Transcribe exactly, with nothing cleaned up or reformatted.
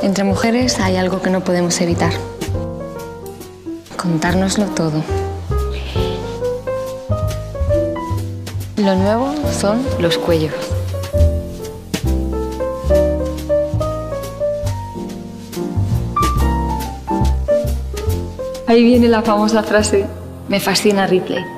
Entre mujeres hay algo que no podemos evitar. Contárnoslo todo. Lo nuevo son los cuellos. Ahí viene la famosa frase, me fascina Ripley.